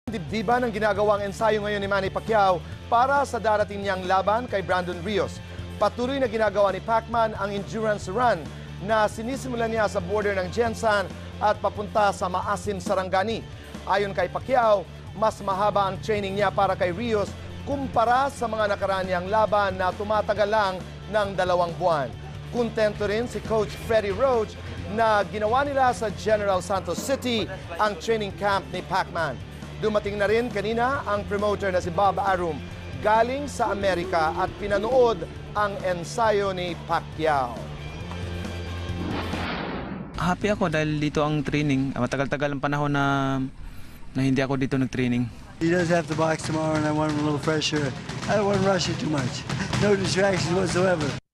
Dibdiban ang ginagawang ensayo ngayon ni Manny Pacquiao para sa darating niyang laban kay Brandon Rios. Patuloy na ginagawa ni Pacman ang endurance run na sinisimulan niya sa border ng Jensan at papunta sa Maasin, Sarangani. Ayon kay Pacquiao, mas mahaba ang training niya para kay Rios kumpara sa mga nakaraan niyang laban na tumatagal lang ng 2 buwan. Kontento rin si Coach Freddie Roach na ginawa nila sa General Santos City ang training camp ni Pacman. Dumating na rin kanina ang promoter na si Bob Arum galing sa Amerika at pinanood ang ensayo ni Pacquiao. Happy ako dahil dito ang training. Matagal-tagal ang panahon na hindi ako dito nag-training. He does have to box tomorrow and I want him a little fresher. I don't want to rush it too much. No distractions whatsoever.